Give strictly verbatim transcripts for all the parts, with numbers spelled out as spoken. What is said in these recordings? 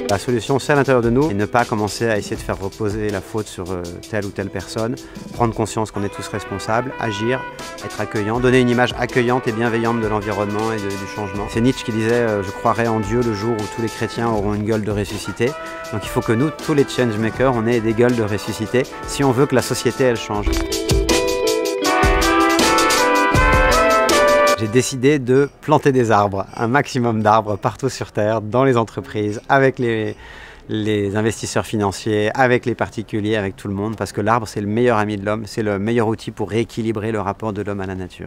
La solution, c'est à l'intérieur de nous et ne pas commencer à essayer de faire reposer la faute sur euh, telle ou telle personne, prendre conscience qu'on est tous responsables, agir, être accueillant, donner une image accueillante et bienveillante de l'environnement et de, du changement. C'est Nietzsche qui disait euh, « Je croirai en Dieu le jour où tous les chrétiens auront une gueule de ressuscité ». Donc il faut que nous, tous les changemakers, on ait des gueules de ressuscité si on veut que la société, elle change. J'ai décidé de planter des arbres, un maximum d'arbres partout sur Terre, dans les entreprises, avec les, les investisseurs financiers, avec les particuliers, avec tout le monde, parce que l'arbre, c'est le meilleur ami de l'homme, c'est le meilleur outil pour rééquilibrer le rapport de l'homme à la nature.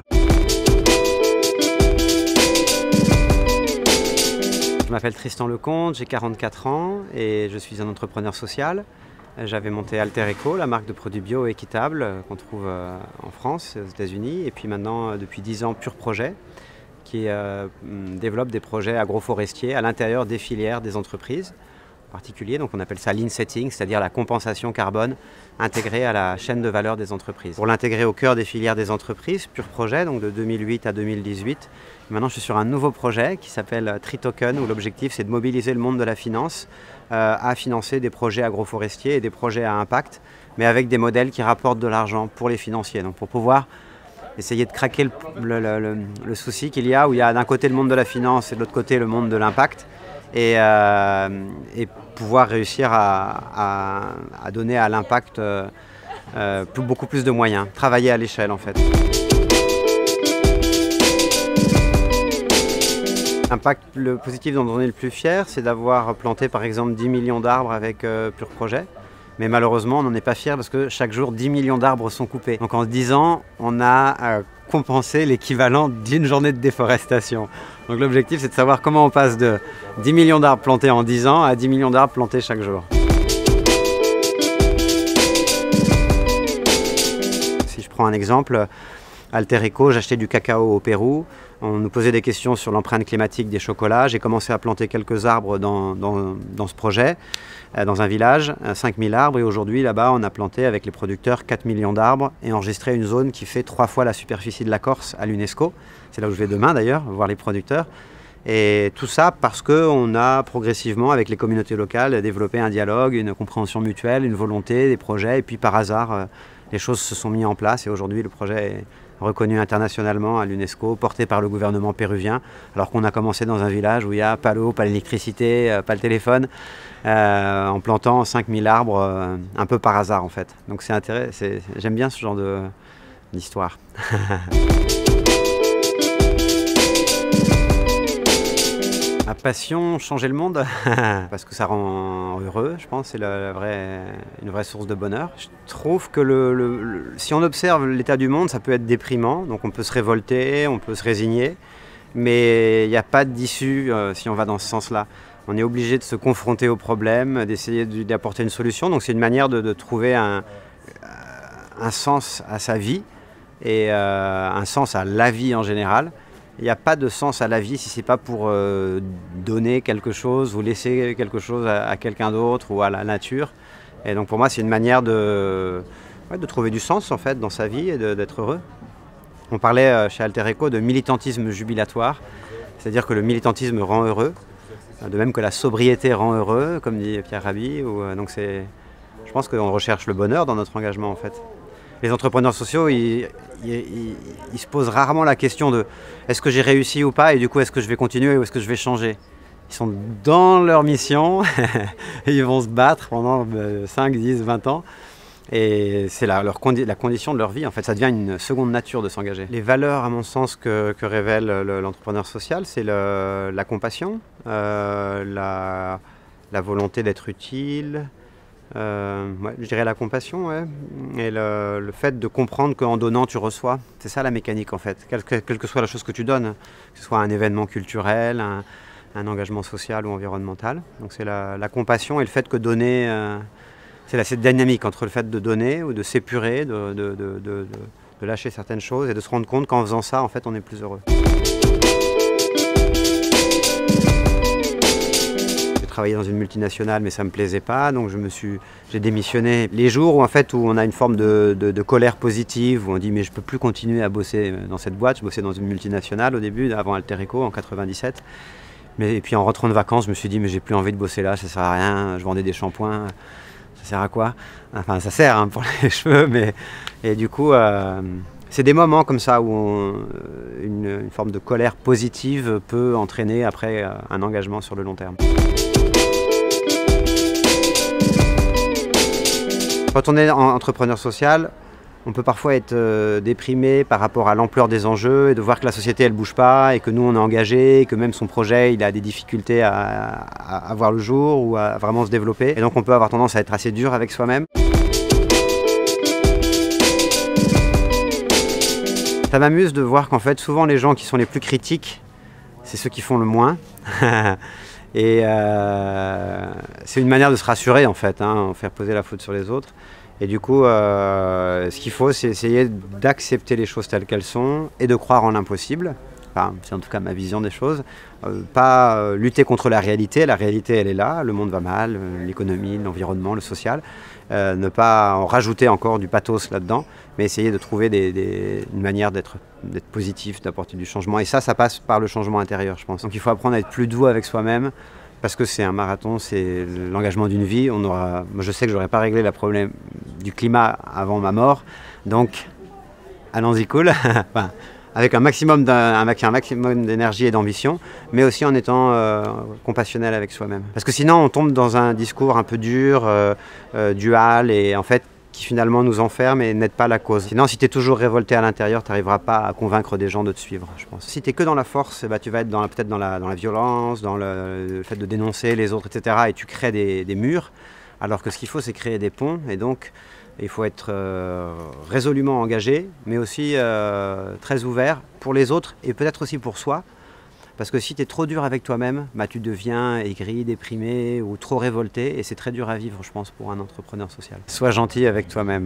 Je m'appelle Tristan Lecomte, j'ai quarante-quatre ans et je suis un entrepreneur social. J'avais monté Alter Eco, la marque de produits bio équitables qu'on trouve en France, aux États-Unis, et puis maintenant depuis dix ans Pur Projet, qui euh, développe des projets agroforestiers à l'intérieur des filières des entreprises en particulier. Donc on appelle ça l'insetting, c'est-à-dire la compensation carbone intégrée à la chaîne de valeur des entreprises. Pour l'intégrer au cœur des filières des entreprises, Pur Projet, donc de deux mille huit à deux mille dix-huit. Maintenant je suis sur un nouveau projet qui s'appelle Tritoken, où l'objectif c'est de mobiliser le monde de la finance euh, à financer des projets agroforestiers et des projets à impact, mais avec des modèles qui rapportent de l'argent pour les financiers. Donc pour pouvoir essayer de craquer le, le, le, le, le souci qu'il y a, où il y a d'un côté le monde de la finance et de l'autre côté le monde de l'impact, et, euh, et pouvoir réussir à, à, à donner à l'impact euh, euh, beaucoup plus de moyens, travailler à l'échelle en fait. L'impact le positif dont on est le plus fier, c'est d'avoir planté par exemple dix millions d'arbres avec euh, Pur Projet. Mais malheureusement, on n'en est pas fier parce que chaque jour, dix millions d'arbres sont coupés. Donc en dix ans, on a euh, compensé l'équivalent d'une journée de déforestation. Donc l'objectif, c'est de savoir comment on passe de dix millions d'arbres plantés en dix ans à dix millions d'arbres plantés chaque jour. Si je prends un exemple, Alter Eco, j'achetais du cacao au Pérou. On nous posait des questions sur l'empreinte climatique des chocolats. J'ai commencé à planter quelques arbres dans, dans, dans ce projet, dans un village, cinq mille arbres. Et aujourd'hui, là-bas, on a planté avec les producteurs quatre millions d'arbres et enregistré une zone qui fait trois fois la superficie de la Corse à l'UNESCO. C'est là où je vais demain d'ailleurs, voir les producteurs. Et tout ça parce qu'on a progressivement, avec les communautés locales, développé un dialogue, une compréhension mutuelle, une volonté, des projets. Et puis par hasard, les choses se sont mises en place et aujourd'hui, le projet est reconnu internationalement à l'UNESCO, porté par le gouvernement péruvien, alors qu'on a commencé dans un village où il n'y a pas l'eau, pas l'électricité, pas le téléphone, euh, en plantant cinq mille arbres euh, un peu par hasard en fait. Donc c'est intéressant, j'aime bien ce genre d'histoire. Ma passion, changer le monde, parce que ça rend heureux, je pense, c'est la vraie, une vraie source de bonheur. Je trouve que le, le, le, si on observe l'état du monde, ça peut être déprimant, donc on peut se révolter, on peut se résigner, mais il n'y a pas d'issue euh, si on va dans ce sens-là. On est obligé de se confronter aux problèmes, d'essayer d'apporter une solution, donc c'est une manière de, de trouver un, un sens à sa vie et euh, un sens à la vie en général. Il n'y a pas de sens à la vie si ce n'est pas pour euh, donner quelque chose ou laisser quelque chose à, à quelqu'un d'autre ou à la nature. Et donc pour moi, c'est une manière de, ouais, de trouver du sens en fait dans sa vie et d'être heureux. On parlait euh, chez Alter Eco de militantisme jubilatoire, c'est-à-dire que le militantisme rend heureux, de même que la sobriété rend heureux, comme dit Pierre Rabhi. Ou, euh, donc c'est, je pense qu'on recherche le bonheur dans notre engagement en fait. Les entrepreneurs sociaux, ils, ils, ils, ils se posent rarement la question de est-ce que j'ai réussi ou pas et du coup est-ce que je vais continuer ou est-ce que je vais changer. Ils sont dans leur mission et ils vont se battre pendant cinq, dix, vingt ans et c'est la, leur condi la condition de leur vie. En fait, ça devient une seconde nature de s'engager. Les valeurs, à mon sens, que, que révèle l'entrepreneur social, c'est la compassion, euh, la, la volonté d'être utile. Euh, ouais, je dirais la compassion, ouais. Et le, le fait de comprendre qu'en donnant tu reçois, c'est ça la mécanique en fait, quelle que, quelle que soit la chose que tu donnes, que ce soit un événement culturel, un, un engagement social ou environnemental. Donc c'est la, la compassion et le fait que donner, euh, c'est cette dynamique entre le fait de donner ou de s'épurer, de, de, de, de, de lâcher certaines choses et de se rendre compte qu'en faisant ça, en fait, on est plus heureux. Travaillé dans une multinationale mais ça me plaisait pas, donc je me suis j'ai démissionné. Les jours où en fait où on a une forme de, de, de colère positive, où on dit mais je peux plus continuer à bosser dans cette boîte, je bossais dans une multinationale au début, avant Alter Eco en quatre-vingt-dix-sept, Mais, et puis en rentrant de vacances, je me suis dit mais j'ai plus envie de bosser là, ça sert à rien, je vendais des shampoings, ça sert à quoi? Enfin ça sert hein, pour les cheveux, mais et du coup euh, c'est des moments comme ça où on, une, une forme de colère positive peut entraîner après un engagement sur le long terme. Quand on est entrepreneur social, on peut parfois être euh, déprimé par rapport à l'ampleur des enjeux et de voir que la société elle bouge pas et que nous on est engagé et que même son projet il a des difficultés à, à, à voir le jour ou à vraiment se développer. Et donc on peut avoir tendance à être assez dur avec soi-même. Ça m'amuse de voir qu'en fait souvent les gens qui sont les plus critiques, c'est ceux qui font le moins. Et euh, c'est une manière de se rassurer en fait, hein, faire poser la faute sur les autres. Et du coup, euh, ce qu'il faut, c'est essayer d'accepter les choses telles qu'elles sont et de croire en l'impossible. Enfin, c'est en tout cas ma vision des choses. Euh, pas euh, lutter contre la réalité. La réalité, elle est là. Le monde va mal, euh, l'économie, l'environnement, le social. Euh, ne pas en rajouter encore du pathos là-dedans, mais essayer de trouver des, des, une manière d'être positif, d'apporter du changement. Et ça, ça passe par le changement intérieur, je pense. Donc il faut apprendre à être plus doux avec soi-même. Parce que c'est un marathon, c'est l'engagement d'une vie. On aura, moi je sais que je n'aurais pas réglé le problème du climat avant ma mort. Donc, allons-y cool, enfin, avec un maximum d'énergie et d'ambition, mais aussi en étant euh, compassionnel avec soi-même. Parce que sinon, on tombe dans un discours un peu dur, euh, euh, dual, et en fait, qui finalement nous enferme et n'aide pas la cause. Sinon, si tu es toujours révolté à l'intérieur, tu n'arriveras pas à convaincre des gens de te suivre, je pense. Si tu es que dans la force, bah, tu vas être peut-être dans la, dans la violence, dans le, le fait de dénoncer les autres, et cetera. Et tu crées des, des murs, alors que ce qu'il faut, c'est créer des ponts. Et donc, il faut être euh, résolument engagé, mais aussi euh, très ouvert pour les autres et peut-être aussi pour soi. Parce que si tu es trop dur avec toi-même, bah, tu deviens aigri, déprimé ou trop révolté. Et c'est très dur à vivre, je pense, pour un entrepreneur social. Sois gentil avec toi-même.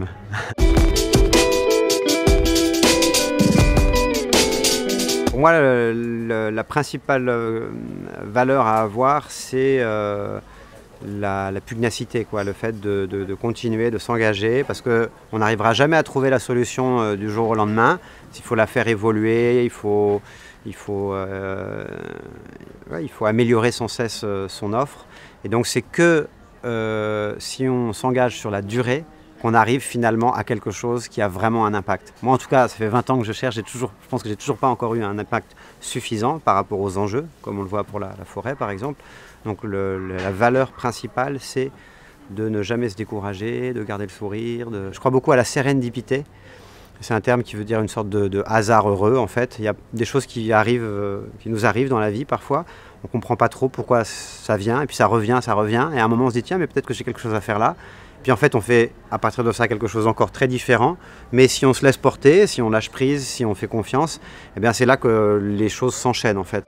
Pour moi, le, le, la principale valeur à avoir, c'est euh, la, la pugnacité, quoi, le fait de, de, de continuer, de s'engager, parce qu'on n'arrivera jamais à trouver la solution euh, du jour au lendemain. Il faut la faire évoluer, il faut... Il faut, euh, ouais, il faut améliorer sans cesse euh, son offre. Et donc c'est que euh, si on s'engage sur la durée qu'on arrive finalement à quelque chose qui a vraiment un impact. Moi en tout cas, ça fait vingt ans que je cherche, j'ai toujours, je pense que j'ai toujours pas encore eu un impact suffisant par rapport aux enjeux, comme on le voit pour la, la forêt par exemple. Donc le, le, la valeur principale, c'est de ne jamais se décourager, de garder le sourire. De... Je crois beaucoup à la sérendipité. C'est un terme qui veut dire une sorte de, de hasard heureux en fait. Il y a des choses qui, arrivent, euh, qui nous arrivent dans la vie parfois. On ne comprend pas trop pourquoi ça vient et puis ça revient, ça revient. Et à un moment on se dit tiens mais peut-être que j'ai quelque chose à faire là. Puis en fait on fait à partir de ça quelque chose encore très différent. Mais si on se laisse porter, si on lâche prise, si on fait confiance, eh bien c'est là que les choses s'enchaînent en fait.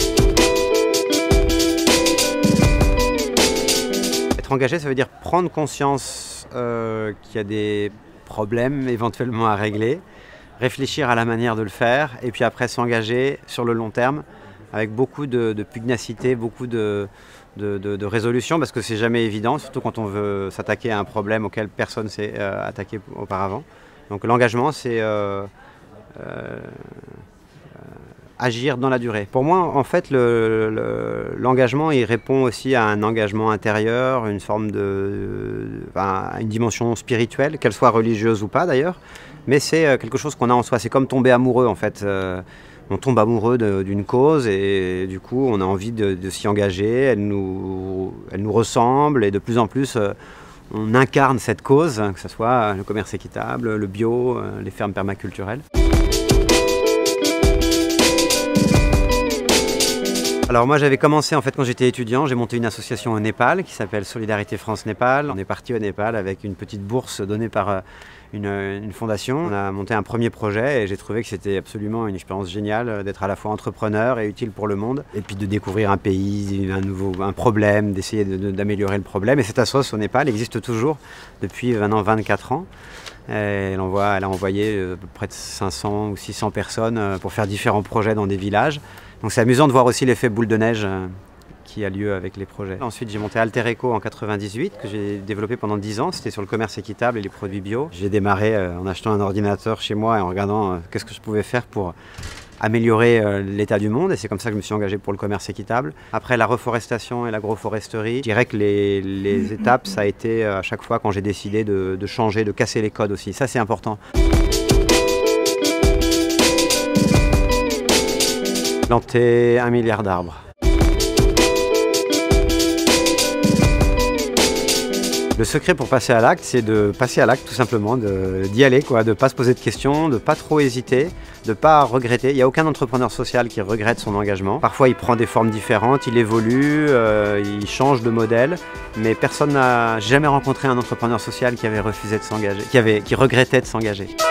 Être engagé, ça veut dire prendre conscience euh, qu'il y a des problèmes éventuellement à régler, réfléchir à la manière de le faire et puis après s'engager sur le long terme avec beaucoup de, de pugnacité, beaucoup de, de, de, de résolution parce que c'est jamais évident, surtout quand on veut s'attaquer à un problème auquel personne s'est euh, attaqué auparavant. Donc l'engagement c'est euh, euh, agir dans la durée. Pour moi, en fait, l'engagement, le, le, il répond aussi à un engagement intérieur, une forme de, enfin, une dimension spirituelle, qu'elle soit religieuse ou pas d'ailleurs, mais c'est quelque chose qu'on a en soi. C'est comme tomber amoureux, en fait. Euh, on tombe amoureux d'une cause et du coup, on a envie de, de s'y engager. Elle nous, elle nous ressemble et de plus en plus, euh, on incarne cette cause, que ce soit le commerce équitable, le bio, euh, les fermes permaculturelles. Alors moi j'avais commencé en fait quand j'étais étudiant, j'ai monté une association au Népal qui s'appelle Solidarité France Népal. On est parti au Népal avec une petite bourse donnée par une, une fondation. On a monté un premier projet et j'ai trouvé que c'était absolument une expérience géniale d'être à la fois entrepreneur et utile pour le monde. Et puis de découvrir un pays, un nouveau un problème, d'essayer d'améliorer le problème. Et cette association au Népal existe toujours depuis maintenant vingt-quatre ans. Elle, envoie, elle a envoyé près de cinq cents ou six cents personnes pour faire différents projets dans des villages. Donc c'est amusant de voir aussi l'effet boule de neige qui a lieu avec les projets. Ensuite j'ai monté Alter Eco en quatre-vingt-dix-huit que j'ai développé pendant dix ans, c'était sur le commerce équitable et les produits bio. J'ai démarré en achetant un ordinateur chez moi et en regardant qu'est-ce que je pouvais faire pour améliorer euh, l'état du monde, et c'est comme ça que je me suis engagé pour le commerce équitable. Après la reforestation et l'agroforesterie, je dirais que les, les étapes, ça a été à chaque fois quand j'ai décidé de, de changer, de casser les codes aussi. Ça, c'est important. Planter un milliard d'arbres. Le secret pour passer à l'acte, c'est de passer à l'acte tout simplement, d'y aller, quoi, de ne pas se poser de questions, de ne pas trop hésiter, de ne pas regretter. Il n'y a aucun entrepreneur social qui regrette son engagement. Parfois il prend des formes différentes, il évolue, euh, il change de modèle, mais personne n'a jamais rencontré un entrepreneur social qui avait refusé de s'engager, qui avait, qui regrettait de s'engager.